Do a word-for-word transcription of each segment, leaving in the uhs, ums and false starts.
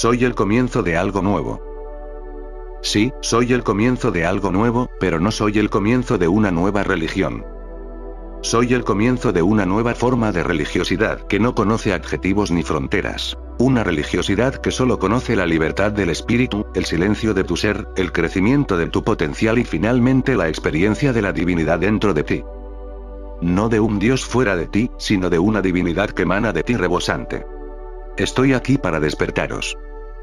soy el comienzo de algo nuevo. Sí, soy el comienzo de algo nuevo, pero no soy el comienzo de una nueva religión. Soy el comienzo de una nueva forma de religiosidad que no conoce adjetivos ni fronteras. Una religiosidad que solo conoce la libertad del espíritu, el silencio de tu ser, el crecimiento de tu potencial y finalmente la experiencia de la divinidad dentro de ti. No de un Dios fuera de ti, sino de una divinidad que emana de ti rebosante. Estoy aquí para despertaros.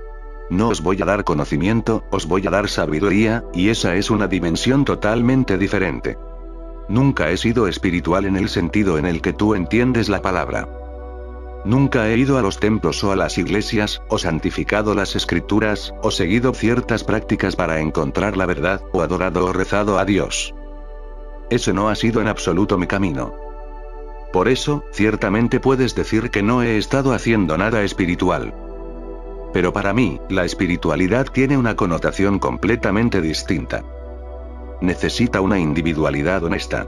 No os voy a dar conocimiento, os voy a dar sabiduría, y esa es una dimensión totalmente diferente. Nunca he sido espiritual en el sentido en el que tú entiendes la palabra. Nunca he ido a los templos o a las iglesias, o santificado las escrituras, o seguido ciertas prácticas para encontrar la verdad, o adorado o rezado a Dios. Ese no ha sido en absoluto mi camino. Por eso, ciertamente puedes decir que no he estado haciendo nada espiritual. Pero para mí, la espiritualidad tiene una connotación completamente distinta. Necesita una individualidad honesta.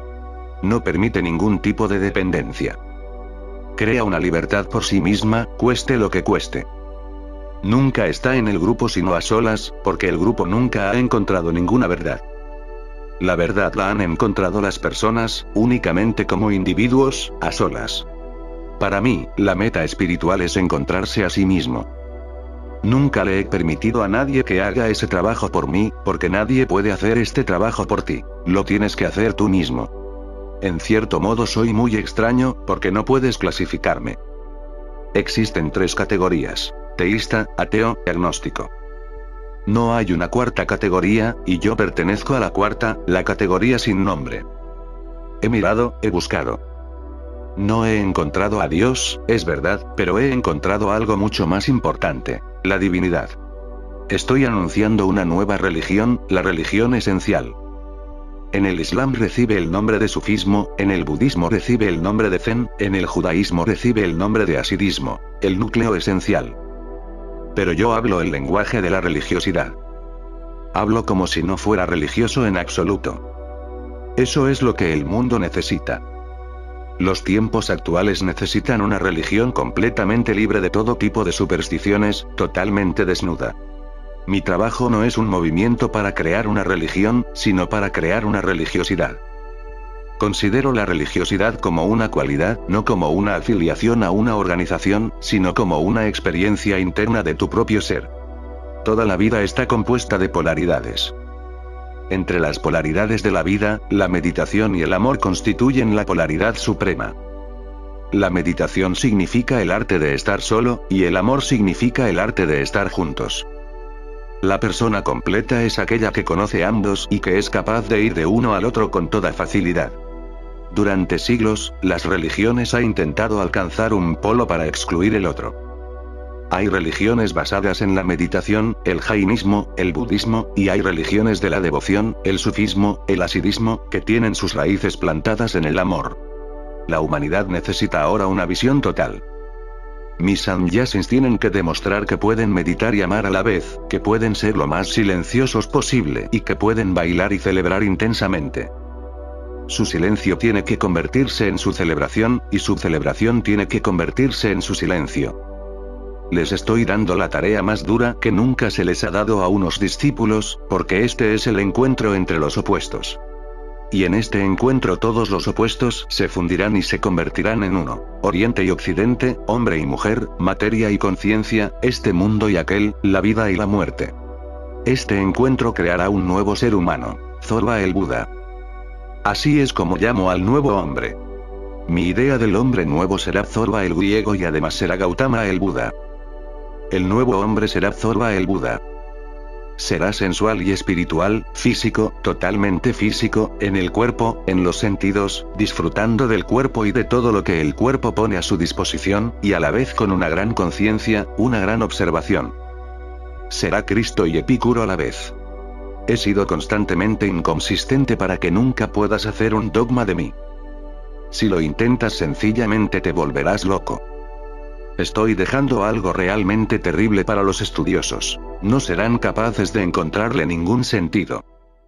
No permite ningún tipo de dependencia. Crea una libertad por sí misma, cueste lo que cueste. Nunca está en el grupo sino a solas, porque el grupo nunca ha encontrado ninguna verdad. La verdad la han encontrado las personas, únicamente como individuos, a solas. Para mí, la meta espiritual es encontrarse a sí mismo. Nunca le he permitido a nadie que haga ese trabajo por mí, porque nadie puede hacer este trabajo por ti. Lo tienes que hacer tú mismo. En cierto modo soy muy extraño, porque no puedes clasificarme. Existen tres categorías: teísta, ateo, agnóstico. No hay una cuarta categoría, y yo pertenezco a la cuarta, la categoría sin nombre. He mirado, he buscado. No he encontrado a Dios, es verdad, pero he encontrado algo mucho más importante: la divinidad. Estoy anunciando una nueva religión, la religión esencial. En el Islam recibe el nombre de sufismo, en el budismo recibe el nombre de zen, en el judaísmo recibe el nombre de hasidismo, el núcleo esencial. Pero yo hablo el lenguaje de la religiosidad. Hablo como si no fuera religioso en absoluto. Eso es lo que el mundo necesita. Los tiempos actuales necesitan una religión completamente libre de todo tipo de supersticiones, totalmente desnuda. Mi trabajo no es un movimiento para crear una religión, sino para crear una religiosidad. Considero la religiosidad como una cualidad, no como una afiliación a una organización, sino como una experiencia interna de tu propio ser. Toda la vida está compuesta de polaridades. Entre las polaridades de la vida, la meditación y el amor constituyen la polaridad suprema. La meditación significa el arte de estar solo, y el amor significa el arte de estar juntos. La persona completa es aquella que conoce ambos y que es capaz de ir de uno al otro con toda facilidad. Durante siglos, las religiones han intentado alcanzar un polo para excluir el otro. Hay religiones basadas en la meditación, el jainismo, el budismo, y hay religiones de la devoción, el sufismo, el hasidismo, que tienen sus raíces plantadas en el amor. La humanidad necesita ahora una visión total. Mis sannyasis tienen que demostrar que pueden meditar y amar a la vez, que pueden ser lo más silenciosos posible y que pueden bailar y celebrar intensamente. Su silencio tiene que convertirse en su celebración, y su celebración tiene que convertirse en su silencio. Les estoy dando la tarea más dura que nunca se les ha dado a unos discípulos, porque este es el encuentro entre los opuestos. Y en este encuentro todos los opuestos se fundirán y se convertirán en uno. Oriente y Occidente, hombre y mujer, materia y conciencia, este mundo y aquel, la vida y la muerte. Este encuentro creará un nuevo ser humano, Zorba el Buda. Así es como llamo al nuevo hombre. Mi idea del hombre nuevo será Zorba el griego y además será Gautama el Buda. El nuevo hombre será Zorba el Buda. Será sensual y espiritual, físico, totalmente físico, en el cuerpo, en los sentidos, disfrutando del cuerpo y de todo lo que el cuerpo pone a su disposición, y a la vez con una gran conciencia, una gran observación. Será Cristo y Epicuro a la vez. He sido constantemente inconsistente para que nunca puedas hacer un dogma de mí. Si lo intentas sencillamente te volverás loco. Estoy dejando algo realmente terrible para los estudiosos. No serán capaces de encontrarle ningún sentido.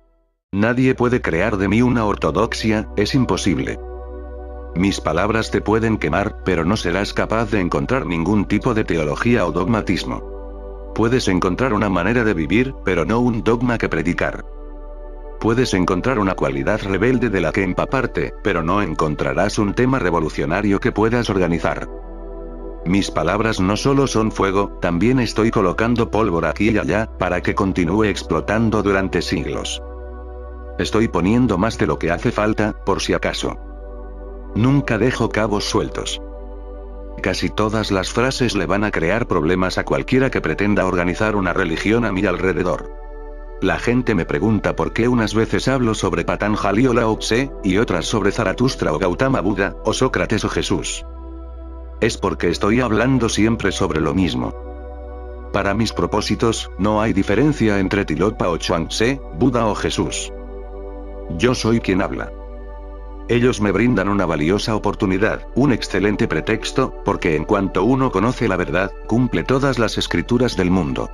Nadie puede crear de mí una ortodoxia, es imposible. Mis palabras te pueden quemar, pero no serás capaz de encontrar ningún tipo de teología o dogmatismo. Puedes encontrar una manera de vivir, pero no un dogma que predicar. Puedes encontrar una cualidad rebelde de la que empaparte, pero no encontrarás un tema revolucionario que puedas organizar. Mis palabras no solo son fuego, también estoy colocando pólvora aquí y allá, para que continúe explotando durante siglos. Estoy poniendo más de lo que hace falta, por si acaso. Nunca dejo cabos sueltos. Casi todas las frases le van a crear problemas a cualquiera que pretenda organizar una religión a mi alrededor. La gente me pregunta por qué unas veces hablo sobre Patanjali o Lao Tse, y otras sobre Zaratustra o Gautama Buda, o Sócrates o Jesús. Es porque estoy hablando siempre sobre lo mismo. Para mis propósitos, no hay diferencia entre Tilopa o Chuang-Tse, Buda o Jesús. Yo soy quien habla. Ellos me brindan una valiosa oportunidad, un excelente pretexto, porque en cuanto uno conoce la verdad, cumple todas las escrituras del mundo.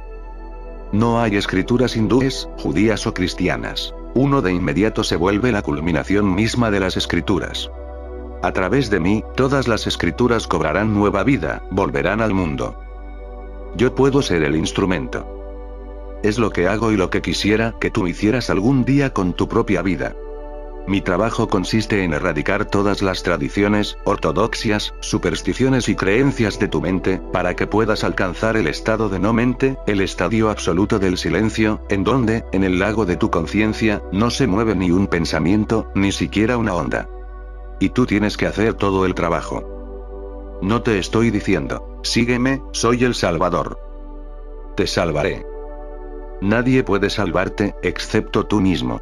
No hay escrituras hindúes, judías o cristianas. Uno de inmediato se vuelve la culminación misma de las escrituras. A través de mí, todas las escrituras cobrarán nueva vida, volverán al mundo. Yo puedo ser el instrumento. Es lo que hago y lo que quisiera que tú hicieras algún día con tu propia vida. Mi trabajo consiste en erradicar todas las tradiciones, ortodoxias, supersticiones y creencias de tu mente, para que puedas alcanzar el estado de no mente, el estadio absoluto del silencio, en donde, en el lago de tu conciencia, no se mueve ni un pensamiento, ni siquiera una onda. Y tú tienes que hacer todo el trabajo. No te estoy diciendo, sígueme, soy el Salvador. Te salvaré. Nadie puede salvarte, excepto tú mismo.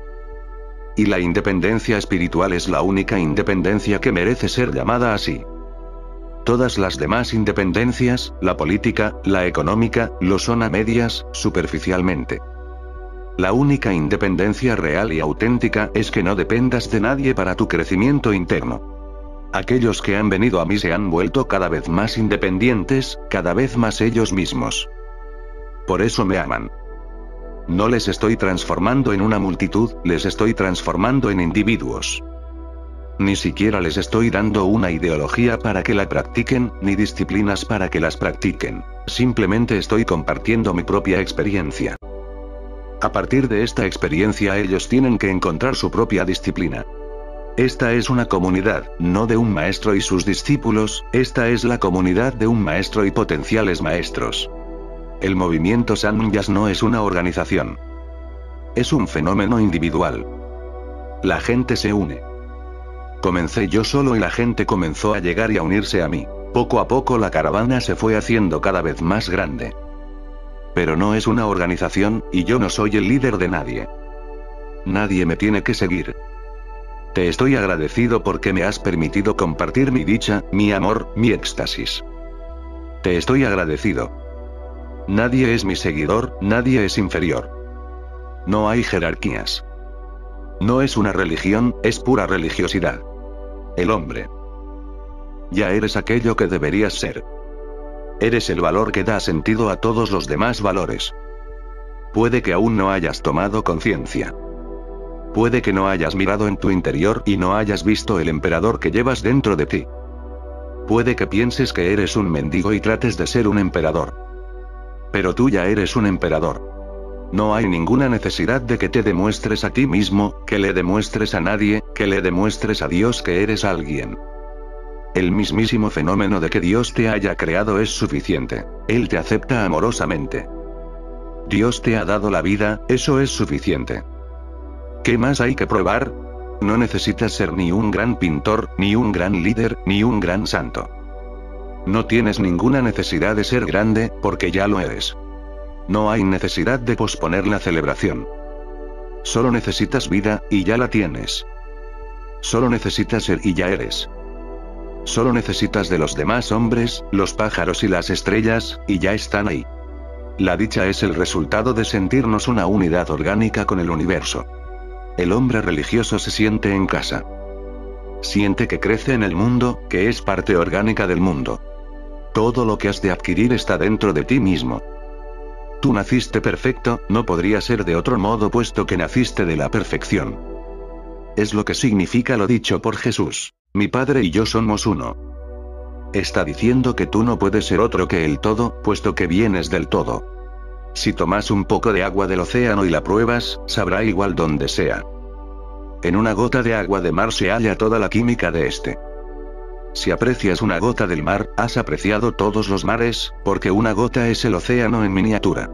Y la independencia espiritual es la única independencia que merece ser llamada así. Todas las demás independencias, la política, la económica, lo son a medias, superficialmente. La única independencia real y auténtica es que no dependas de nadie para tu crecimiento interno. Aquellos que han venido a mí se han vuelto cada vez más independientes, cada vez más ellos mismos. Por eso me aman. No les estoy transformando en una multitud, les estoy transformando en individuos. Ni siquiera les estoy dando una ideología para que la practiquen, ni disciplinas para que las practiquen. Simplemente estoy compartiendo mi propia experiencia. A partir de esta experiencia ellos tienen que encontrar su propia disciplina. Esta es una comunidad, no de un maestro y sus discípulos, esta es la comunidad de un maestro y potenciales maestros. El movimiento Sanyas no es una organización. Es un fenómeno individual. La gente se une. Comencé yo solo y la gente comenzó a llegar y a unirse a mí. Poco a poco la caravana se fue haciendo cada vez más grande. Pero no es una organización, y yo no soy el líder de nadie. Nadie me tiene que seguir. Te estoy agradecido porque me has permitido compartir mi dicha, mi amor, mi éxtasis. Te estoy agradecido. Nadie es mi seguidor, nadie es inferior. No hay jerarquías. No es una religión, es pura religiosidad. El hombre. Ya eres aquello que deberías ser. Eres el valor que da sentido a todos los demás valores. Puede que aún no hayas tomado conciencia. Puede que no hayas mirado en tu interior y no hayas visto el emperador que llevas dentro de ti. Puede que pienses que eres un mendigo y trates de ser un emperador. Pero tú ya eres un emperador. No hay ninguna necesidad de que te demuestres a ti mismo, que le demuestres a nadie, que le demuestres a Dios que eres alguien. El mismísimo fenómeno de que Dios te haya creado es suficiente. Él te acepta amorosamente. Dios te ha dado la vida, eso es suficiente. ¿Qué más hay que probar? No necesitas ser ni un gran pintor, ni un gran líder, ni un gran santo. No tienes ninguna necesidad de ser grande, porque ya lo eres. No hay necesidad de posponer la celebración. Solo necesitas vida, y ya la tienes. Solo necesitas ser y ya eres. Solo necesitas de los demás hombres, los pájaros y las estrellas, y ya están ahí. La dicha es el resultado de sentirnos una unidad orgánica con el universo. El hombre religioso se siente en casa. Siente que crece en el mundo, que es parte orgánica del mundo. Todo lo que has de adquirir está dentro de ti mismo. Tú naciste perfecto, no podría ser de otro modo puesto que naciste de la perfección. Es lo que significa lo dicho por Jesús. Mi Padre y yo somos uno. Está diciendo que tú no puedes ser otro que el todo, puesto que vienes del todo. Si tomas un poco de agua del océano y la pruebas, sabrá igual donde sea. En una gota de agua de mar se halla toda la química de este. Si aprecias una gota del mar, has apreciado todos los mares, porque una gota es el océano en miniatura.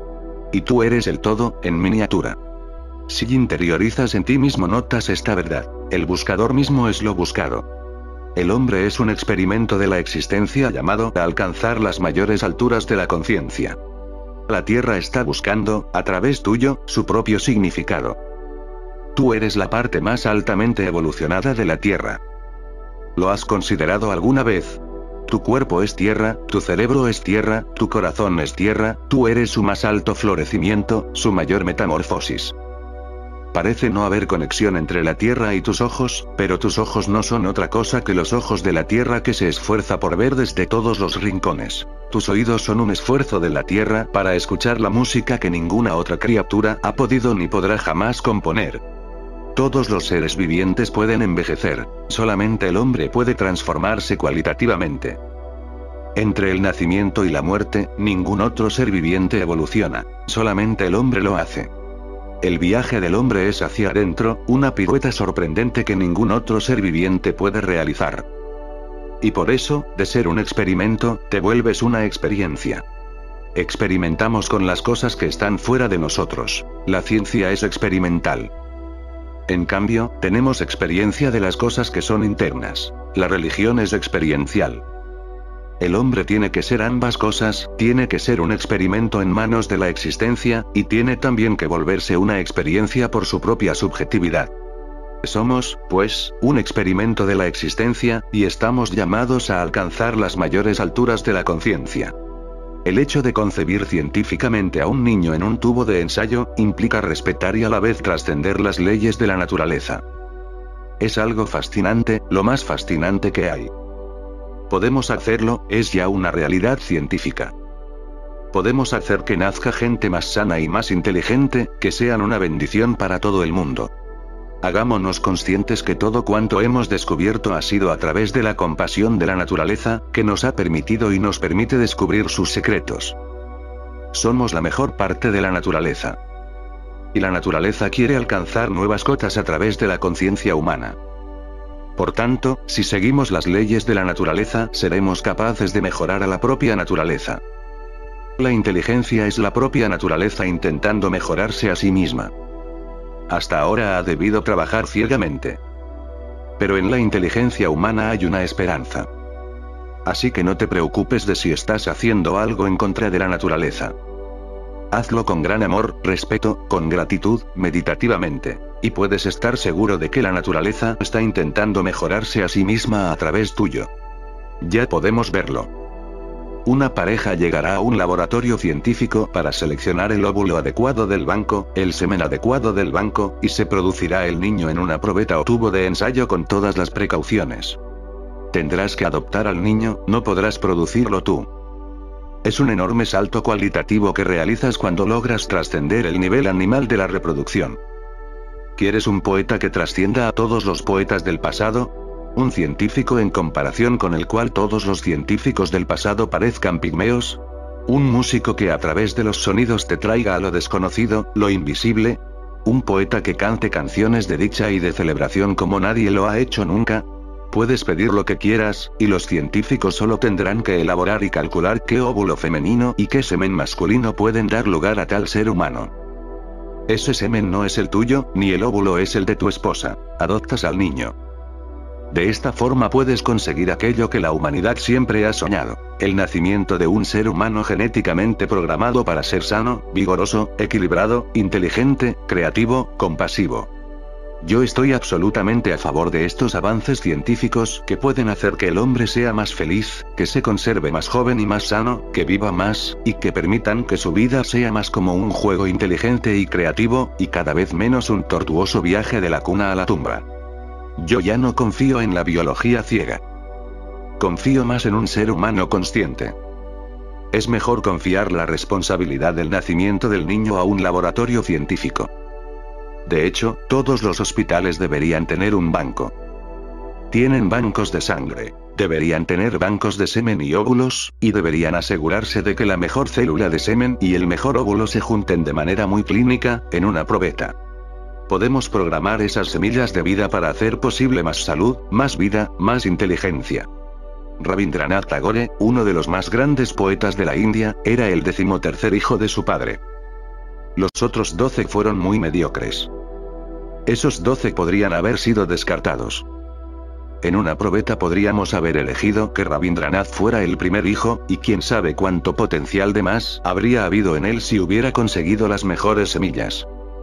Y tú eres el todo, en miniatura. Si interiorizas en ti mismo notas esta verdad. El buscador mismo es lo buscado. El hombre es un experimento de la existencia llamado a alcanzar las mayores alturas de la conciencia. La Tierra está buscando, a través tuyo, su propio significado. Tú eres la parte más altamente evolucionada de la Tierra. ¿Lo has considerado alguna vez? Tu cuerpo es tierra, tu cerebro es tierra, tu corazón es tierra, tú eres su más alto florecimiento, su mayor metamorfosis. Parece no haber conexión entre la tierra y tus ojos, pero tus ojos no son otra cosa que los ojos de la tierra que se esfuerza por ver desde todos los rincones. Tus oídos son un esfuerzo de la tierra para escuchar la música que ninguna otra criatura ha podido ni podrá jamás componer. Todos los seres vivientes pueden envejecer, solamente el hombre puede transformarse cualitativamente. Entre el nacimiento y la muerte, ningún otro ser viviente evoluciona, solamente el hombre lo hace. El viaje del hombre es hacia adentro, una pirueta sorprendente que ningún otro ser viviente puede realizar. Y por eso, de ser un experimento, te vuelves una experiencia. Experimentamos con las cosas que están fuera de nosotros. La ciencia es experimental. En cambio, tenemos experiencia de las cosas que son internas. La religión es experiencial. El hombre tiene que ser ambas cosas, tiene que ser un experimento en manos de la existencia, y tiene también que volverse una experiencia por su propia subjetividad. Somos, pues, un experimento de la existencia, y estamos llamados a alcanzar las mayores alturas de la conciencia. El hecho de concebir científicamente a un niño en un tubo de ensayo, implica respetar y a la vez trascender las leyes de la naturaleza. Es algo fascinante, lo más fascinante que hay. Podemos hacerlo, es ya una realidad científica. Podemos hacer que nazca gente más sana y más inteligente, que sean una bendición para todo el mundo. Hagámonos conscientes que todo cuanto hemos descubierto ha sido a través de la compasión de la naturaleza, que nos ha permitido y nos permite descubrir sus secretos. Somos la mejor parte de la naturaleza. Y la naturaleza quiere alcanzar nuevas cotas a través de la conciencia humana. Por tanto, si seguimos las leyes de la naturaleza, seremos capaces de mejorar a la propia naturaleza. La inteligencia es la propia naturaleza intentando mejorarse a sí misma. Hasta ahora ha debido trabajar ciegamente. Pero en la inteligencia humana hay una esperanza. Así que no te preocupes de si estás haciendo algo en contra de la naturaleza. Hazlo con gran amor, respeto, con gratitud, meditativamente. Y puedes estar seguro de que la naturaleza está intentando mejorarse a sí misma a través tuyo. Ya podemos verlo. Una pareja llegará a un laboratorio científico para seleccionar el óvulo adecuado del banco, el semen adecuado del banco, y se producirá el niño en una probeta o tubo de ensayo con todas las precauciones. Tendrás que adoptar al niño, no podrás producirlo tú. Es un enorme salto cualitativo que realizas cuando logras trascender el nivel animal de la reproducción. ¿Quieres un poeta que trascienda a todos los poetas del pasado? ¿Un científico en comparación con el cual todos los científicos del pasado parezcan pigmeos? ¿Un músico que a través de los sonidos te traiga a lo desconocido, lo invisible? ¿Un poeta que cante canciones de dicha y de celebración como nadie lo ha hecho nunca? Puedes pedir lo que quieras, y los científicos solo tendrán que elaborar y calcular qué óvulo femenino y qué semen masculino pueden dar lugar a tal ser humano. Ese semen no es el tuyo, ni el óvulo es el de tu esposa. Adoptas al niño. De esta forma puedes conseguir aquello que la humanidad siempre ha soñado, el nacimiento de un ser humano genéticamente programado para ser sano, vigoroso, equilibrado, inteligente, creativo, compasivo. Yo estoy absolutamente a favor de estos avances científicos que pueden hacer que el hombre sea más feliz, que se conserve más joven y más sano, que viva más, y que permitan que su vida sea más como un juego inteligente y creativo, y cada vez menos un tortuoso viaje de la cuna a la tumba. Yo ya no confío en la biología ciega. Confío más en un ser humano consciente. Es mejor confiar la responsabilidad del nacimiento del niño a un laboratorio científico. De hecho, todos los hospitales deberían tener un banco. Tienen bancos de sangre, Deberían tener bancos de semen y óvulos, y deberían asegurarse de que la mejor célula de semen y el mejor óvulo se junten de manera muy clínica, en una probeta. Podemos programar esas semillas de vida para hacer posible más salud, más vida, más inteligencia. Rabindranath Tagore, uno de los más grandes poetas de la India, era el decimotercer hijo de su padre. Los otros doce fueron muy mediocres. Esos doce podrían haber sido descartados. En una probeta podríamos haber elegido que Rabindranath fuera el primer hijo, y quién sabe cuánto potencial de más habría habido en él si hubiera conseguido las mejores semillas.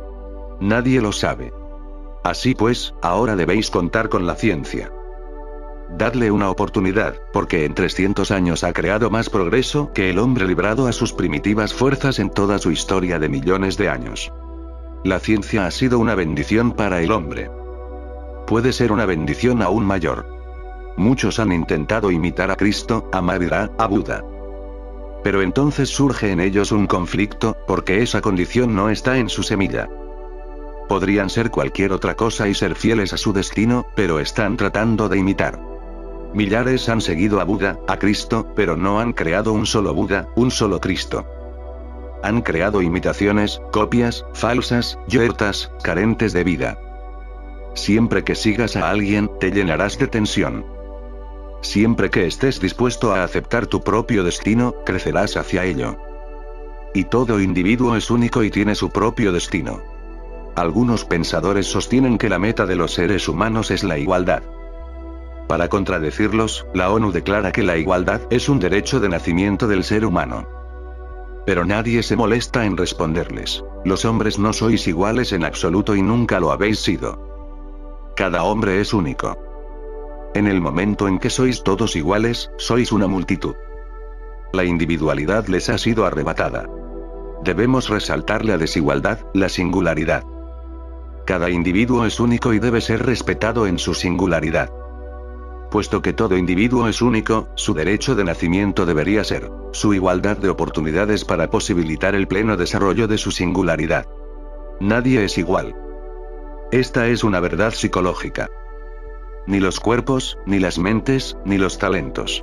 Nadie lo sabe. Así pues, ahora debéis contar con la ciencia. Dadle una oportunidad, porque en trescientos años ha creado más progreso que el hombre librado a sus primitivas fuerzas en toda su historia de millones de años. La ciencia ha sido una bendición para el hombre. Puede ser una bendición aún mayor. Muchos han intentado imitar a Cristo, a Mahavira, a Buda. Pero entonces surge en ellos un conflicto, porque esa condición no está en su semilla. Podrían ser cualquier otra cosa y ser fieles a su destino, pero están tratando de imitar. Millares han seguido a Buda, a Cristo, pero no han creado un solo Buda, un solo Cristo. Han creado imitaciones, copias, falsas, yertas, carentes de vida. Siempre que sigas a alguien, te llenarás de tensión. Siempre que estés dispuesto a aceptar tu propio destino, crecerás hacia ello. Y todo individuo es único y tiene su propio destino. Algunos pensadores sostienen que la meta de los seres humanos es la igualdad. Para contradecirlos, la ONU declara que la igualdad es un derecho de nacimiento del ser humano. Pero nadie se molesta en responderles. Los hombres no sois iguales en absoluto y nunca lo habéis sido. Cada hombre es único. En el momento en que sois todos iguales, sois una multitud. La individualidad les ha sido arrebatada. Debemos resaltar la desigualdad, la singularidad. Cada individuo es único y debe ser respetado en su singularidad. Puesto que todo individuo es único, su derecho de nacimiento debería ser su igualdad de oportunidades para posibilitar el pleno desarrollo de su singularidad. Nadie es igual. Esta es una verdad psicológica. Ni los cuerpos, ni las mentes, ni los talentos.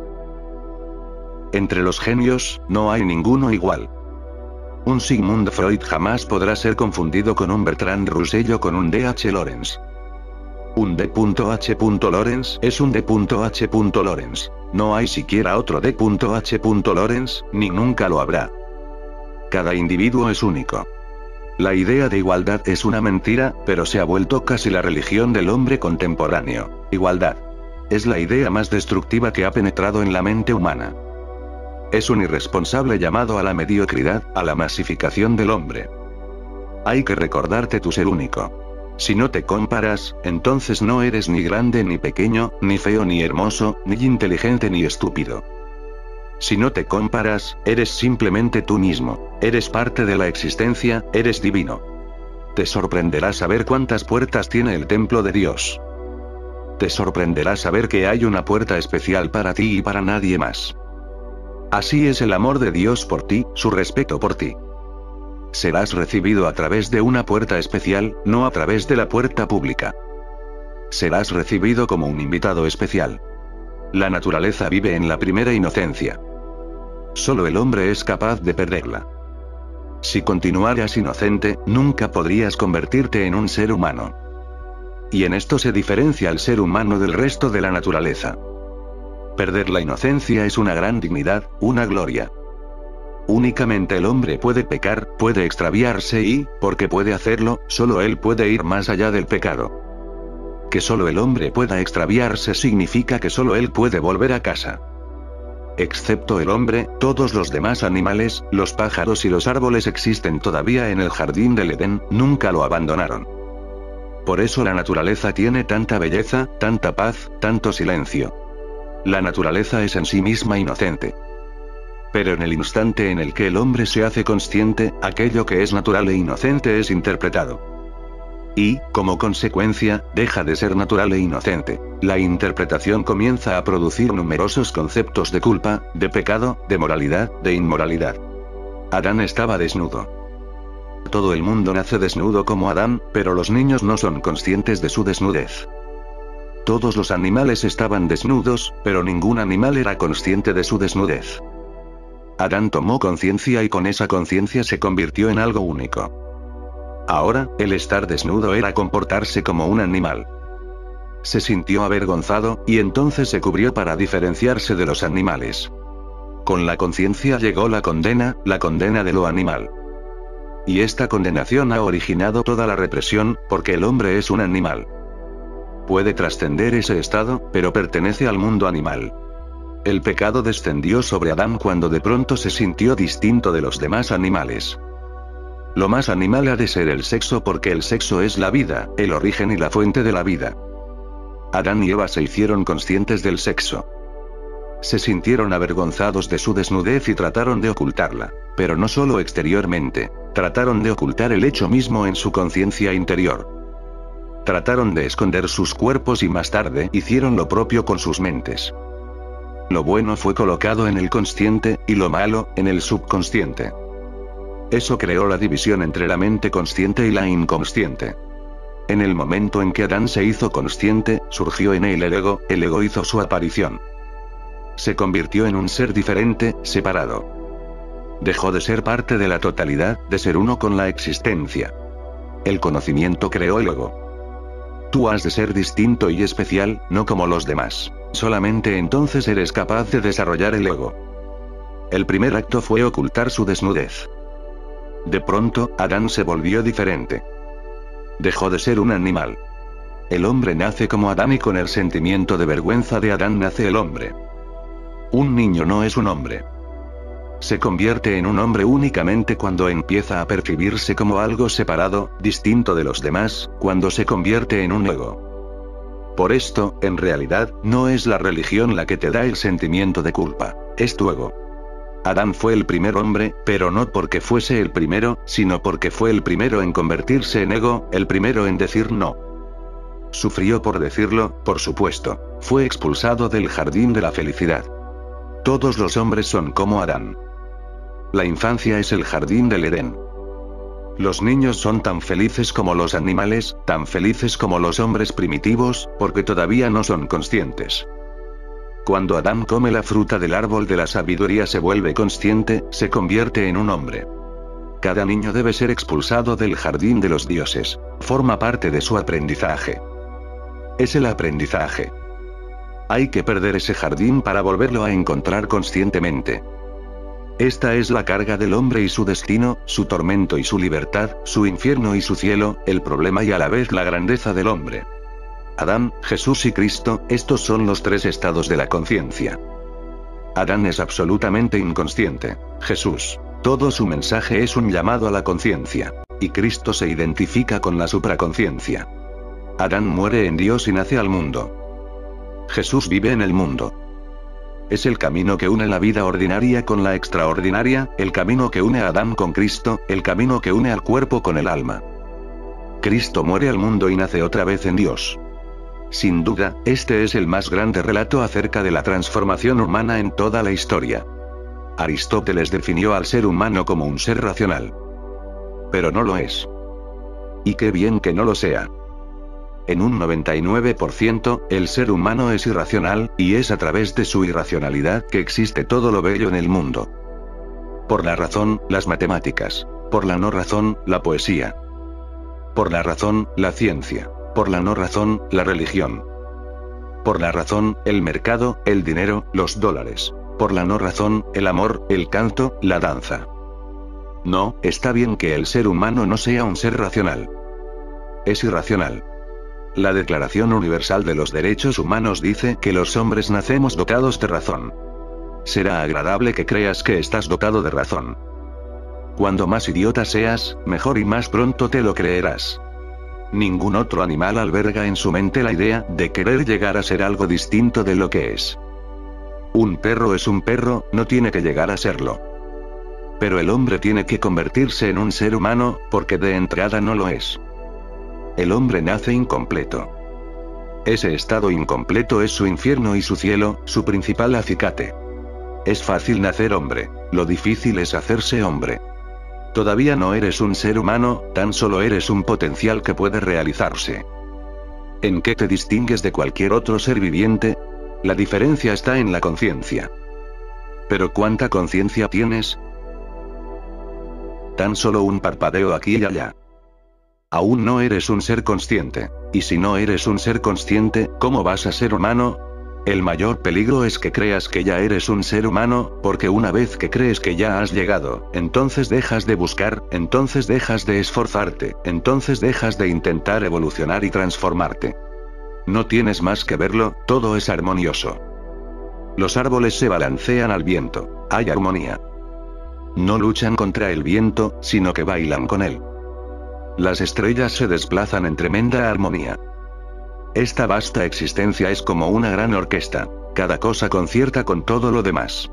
Entre los genios, no hay ninguno igual. Un Sigmund Freud jamás podrá ser confundido con un Bertrand Russell o con un D H Lawrence. Un D H Lawrence es un D H Lawrence. No hay siquiera otro D H Lawrence, ni nunca lo habrá. Cada individuo es único. La idea de igualdad es una mentira, pero se ha vuelto casi la religión del hombre contemporáneo. Igualdad. Es la idea más destructiva que ha penetrado en la mente humana. Es un irresponsable llamado a la mediocridad, a la masificación del hombre. Hay que recordarte tu ser único. Si no te comparas, entonces no eres ni grande ni pequeño, ni feo ni hermoso, ni inteligente ni estúpido. Si no te comparas, eres simplemente tú mismo, eres parte de la existencia, eres divino. Te sorprenderá saber cuántas puertas tiene el templo de Dios. Te sorprenderá saber que hay una puerta especial para ti y para nadie más. Así es el amor de Dios por ti, su respeto por ti. Serás recibido a través de una puerta especial, no a través de la puerta pública. Serás recibido como un invitado especial. La naturaleza vive en la primera inocencia. Solo el hombre es capaz de perderla. Si continuaras inocente, nunca podrías convertirte en un ser humano. Y en esto se diferencia el ser humano del resto de la naturaleza. Perder la inocencia es una gran dignidad, una gloria. Únicamente el hombre puede pecar, puede extraviarse y, porque puede hacerlo, solo él puede ir más allá del pecado. Que solo el hombre pueda extraviarse significa que solo él puede volver a casa. Excepto el hombre, todos los demás animales, los pájaros y los árboles existen todavía en el jardín del Edén, nunca lo abandonaron. Por eso la naturaleza tiene tanta belleza, tanta paz, tanto silencio. La naturaleza es en sí misma inocente. Pero en el instante en el que el hombre se hace consciente, aquello que es natural e inocente es interpretado. Y, como consecuencia, deja de ser natural e inocente. La interpretación comienza a producir numerosos conceptos de culpa, de pecado, de moralidad, de inmoralidad. Adán estaba desnudo. Todo el mundo nace desnudo como Adán, pero los niños no son conscientes de su desnudez. Todos los animales estaban desnudos, pero ningún animal era consciente de su desnudez. Adán tomó conciencia y con esa conciencia se convirtió en algo único. Ahora, el estar desnudo era comportarse como un animal. Se sintió avergonzado, y entonces se cubrió para diferenciarse de los animales. Con la conciencia llegó la condena, la condena de lo animal. Y esta condenación ha originado toda la represión, porque el hombre es un animal. Puede trascender ese estado, pero pertenece al mundo animal. El pecado descendió sobre Adán cuando de pronto se sintió distinto de los demás animales. Lo más animal ha de ser el sexo porque el sexo es la vida, el origen y la fuente de la vida. Adán y Eva se hicieron conscientes del sexo. Se sintieron avergonzados de su desnudez y trataron de ocultarla, pero no solo exteriormente, trataron de ocultar el hecho mismo en su conciencia interior. Trataron de esconder sus cuerpos y más tarde hicieron lo propio con sus mentes. Lo bueno fue colocado en el consciente, y lo malo, en el subconsciente. Eso creó la división entre la mente consciente y la inconsciente. En el momento en que Adán se hizo consciente, surgió en él el ego, el ego hizo su aparición. Se convirtió en un ser diferente, separado. Dejó de ser parte de la totalidad, de ser uno con la existencia. El conocimiento creó el ego. Tú has de ser distinto y especial, no como los demás. Solamente entonces eres capaz de desarrollar el ego. El primer acto fue ocultar su desnudez. De pronto, Adán se volvió diferente. Dejó de ser un animal. El hombre nace como Adán y con el sentimiento de vergüenza de Adán nace el hombre. Un niño no es un hombre. Se convierte en un hombre únicamente cuando empieza a percibirse como algo separado, distinto de los demás, cuando se convierte en un ego. Por esto, en realidad, no es la religión la que te da el sentimiento de culpa, es tu ego. Adán fue el primer hombre, pero no porque fuese el primero, sino porque fue el primero en convertirse en ego, el primero en decir no. Sufrió por decirlo, por supuesto. Fue expulsado del jardín de la felicidad. Todos los hombres son como Adán. La infancia es el jardín del Edén. Los niños son tan felices como los animales, tan felices como los hombres primitivos, porque todavía no son conscientes. Cuando Adán come la fruta del árbol de la sabiduría se vuelve consciente, se convierte en un hombre. Cada niño debe ser expulsado del jardín de los dioses. Forma parte de su aprendizaje. Es el aprendizaje. Hay que perder ese jardín para volverlo a encontrar conscientemente. Esta es la carga del hombre y su destino, su tormento y su libertad, su infierno y su cielo, el problema y a la vez la grandeza del hombre. Adán, Jesús y Cristo, estos son los tres estados de la conciencia. Adán es absolutamente inconsciente. Jesús, todo su mensaje es un llamado a la conciencia. Y Cristo se identifica con la supraconciencia. Adán muere en Dios y nace al mundo. Jesús vive en el mundo. Es el camino que une la vida ordinaria con la extraordinaria, el camino que une a Adán con Cristo, el camino que une al cuerpo con el alma. Cristo muere al mundo y nace otra vez en Dios. Sin duda, este es el más grande relato acerca de la transformación humana en toda la historia. Aristóteles definió al ser humano como un ser racional. Pero no lo es. Y qué bien que no lo sea. En un noventa y nueve por ciento, el ser humano es irracional, y es a través de su irracionalidad que existe todo lo bello en el mundo. Por la razón, las matemáticas. Por la no razón, la poesía. Por la razón, la ciencia. Por la no razón, la religión. Por la razón, el mercado, el dinero, los dólares. Por la no razón, el amor, el canto, la danza. No, está bien que el ser humano no sea un ser racional. Es irracional. La Declaración Universal de los Derechos Humanos dice que los hombres nacemos dotados de razón. Será agradable que creas que estás dotado de razón. Cuando más idiota seas, mejor y más pronto te lo creerás. Ningún otro animal alberga en su mente la idea de querer llegar a ser algo distinto de lo que es. Un perro es un perro, no tiene que llegar a serlo. Pero el hombre tiene que convertirse en un ser humano, porque de entrada no lo es. El hombre nace incompleto. Ese estado incompleto es su infierno y su cielo, su principal acicate. Es fácil nacer hombre, lo difícil es hacerse hombre. Todavía no eres un ser humano, tan solo eres un potencial que puede realizarse. ¿En qué te distingues de cualquier otro ser viviente? La diferencia está en la conciencia. ¿Pero cuánta conciencia tienes? Tan solo un parpadeo aquí y allá. Aún no eres un ser consciente. Y si no eres un ser consciente, ¿cómo vas a ser humano? El mayor peligro es que creas que ya eres un ser humano, porque una vez que crees que ya has llegado, entonces dejas de buscar, entonces dejas de esforzarte, entonces dejas de intentar evolucionar y transformarte. No tienes más que verlo, todo es armonioso. Los árboles se balancean al viento, hay armonía. No luchan contra el viento, sino que bailan con él. Las estrellas se desplazan en tremenda armonía. Esta vasta existencia es como una gran orquesta, cada cosa concierta con todo lo demás.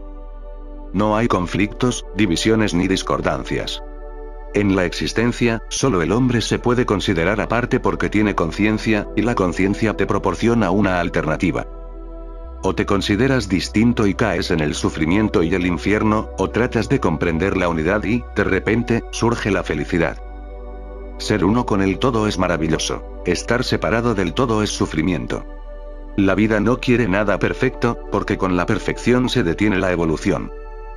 No hay conflictos, divisiones ni discordancias. En la existencia, solo el hombre se puede considerar aparte porque tiene conciencia, y la conciencia te proporciona una alternativa. O te consideras distinto y caes en el sufrimiento y el infierno, o tratas de comprender la unidad y, de repente, surge la felicidad. Ser uno con el todo es maravilloso. Estar separado del todo es sufrimiento. La vida no quiere nada perfecto, porque con la perfección se detiene la evolución.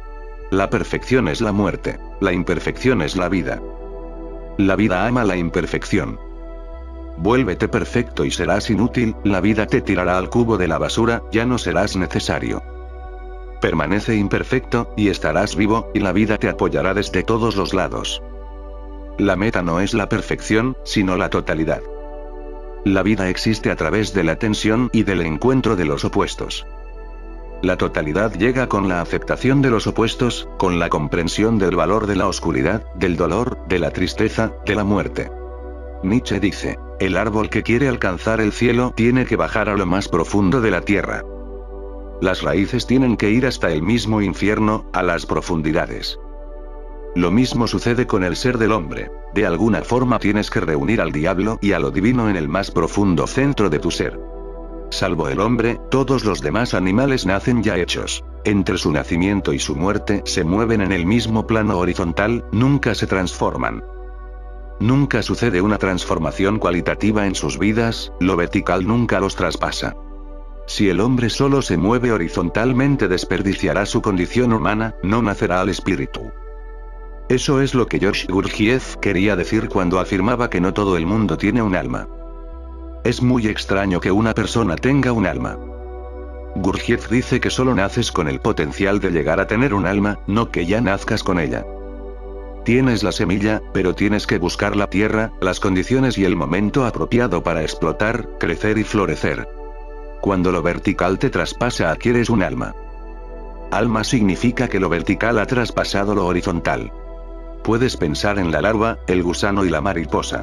La perfección es la muerte. La imperfección es la vida. La vida ama la imperfección. Vuélvete perfecto y serás inútil, la vida te tirará al cubo de la basura, ya no serás necesario. Permanece imperfecto, y estarás vivo, y la vida te apoyará desde todos los lados. La meta no es la perfección, sino la totalidad. La vida existe a través de la tensión y del encuentro de los opuestos. La totalidad llega con la aceptación de los opuestos, con la comprensión del valor de la oscuridad, del dolor, de la tristeza, de la muerte. Nietzsche dice, el árbol que quiere alcanzar el cielo tiene que bajar a lo más profundo de la tierra. Las raíces tienen que ir hasta el mismo infierno, a las profundidades. Lo mismo sucede con el ser del hombre. De alguna forma tienes que reunir al diablo y a lo divino en el más profundo centro de tu ser. Salvo el hombre, todos los demás animales nacen ya hechos. Entre su nacimiento y su muerte se mueven en el mismo plano horizontal, nunca se transforman. Nunca sucede una transformación cualitativa en sus vidas, lo vertical nunca los traspasa. Si el hombre solo se mueve horizontalmente desperdiciará su condición humana, no nacerá al espíritu. Eso es lo que George Gurdjieff quería decir cuando afirmaba que no todo el mundo tiene un alma. Es muy extraño que una persona tenga un alma. Gurdjieff dice que solo naces con el potencial de llegar a tener un alma, no que ya nazcas con ella. Tienes la semilla, pero tienes que buscar la tierra, las condiciones y el momento apropiado para explotar, crecer y florecer. Cuando lo vertical te traspasa adquieres un alma. Alma significa que lo vertical ha traspasado lo horizontal. Puedes pensar en la larva, el gusano y la mariposa.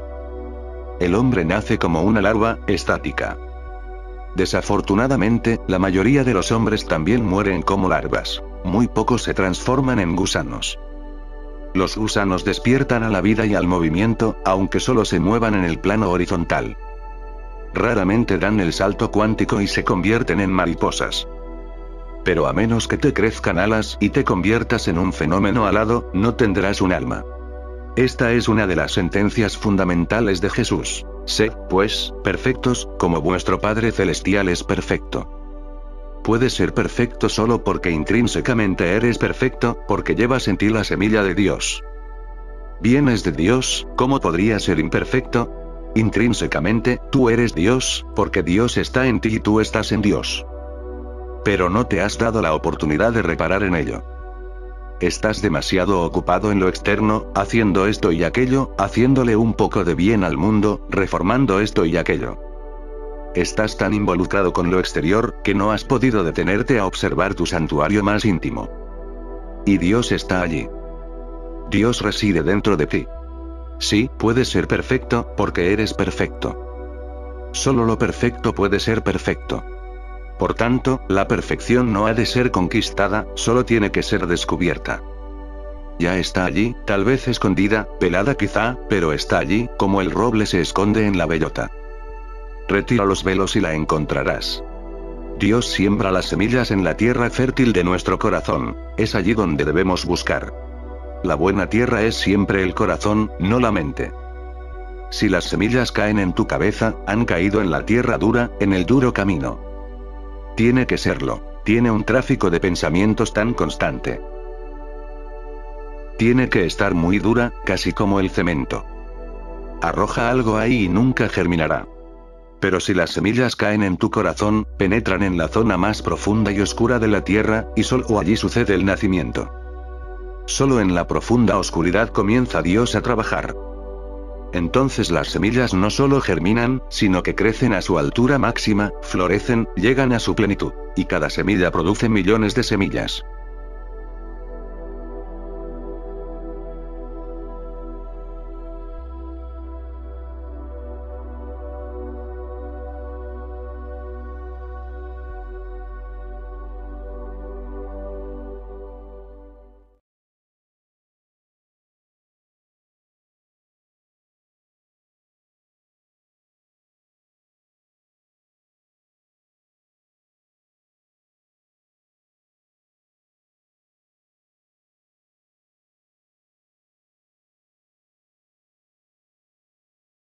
El hombre nace como una larva, estática. Desafortunadamente, la mayoría de los hombres también mueren como larvas. Muy pocos se transforman en gusanos. Los gusanos despiertan a la vida y al movimiento, aunque solo se muevan en el plano horizontal. Raramente dan el salto cuántico y se convierten en mariposas. Pero a menos que te crezcan alas y te conviertas en un fenómeno alado, no tendrás un alma. Esta es una de las sentencias fundamentales de Jesús. Sed, pues, perfectos, como vuestro Padre Celestial es perfecto. Puedes ser perfecto solo porque intrínsecamente eres perfecto, porque llevas en ti la semilla de Dios. Vienes de Dios, ¿cómo podrías ser imperfecto? Intrínsecamente, tú eres Dios, porque Dios está en ti y tú estás en Dios. Pero no te has dado la oportunidad de reparar en ello. Estás demasiado ocupado en lo externo, haciendo esto y aquello, haciéndole un poco de bien al mundo, reformando esto y aquello. Estás tan involucrado con lo exterior, que no has podido detenerte a observar tu santuario más íntimo. Y Dios está allí. Dios reside dentro de ti. Sí, puedes ser perfecto, porque eres perfecto. Solo lo perfecto puede ser perfecto. Por tanto, la perfección no ha de ser conquistada, solo tiene que ser descubierta. Ya está allí, tal vez escondida, pelada quizá, pero está allí, como el roble se esconde en la bellota. Retira los velos y la encontrarás. Dios siembra las semillas en la tierra fértil de nuestro corazón, es allí donde debemos buscar. La buena tierra es siempre el corazón, no la mente. Si las semillas caen en tu cabeza, han caído en la tierra dura, en el duro camino. Tiene que serlo. Tiene un tráfico de pensamientos tan constante. Tiene que estar muy dura, casi como el cemento. Arroja algo ahí y nunca germinará. Pero si las semillas caen en tu corazón, penetran en la zona más profunda y oscura de la tierra, y solo allí sucede el nacimiento. Solo en la profunda oscuridad comienza Dios a trabajar. Entonces las semillas no solo germinan, sino que crecen a su altura máxima, florecen, llegan a su plenitud. Y cada semilla produce millones de semillas.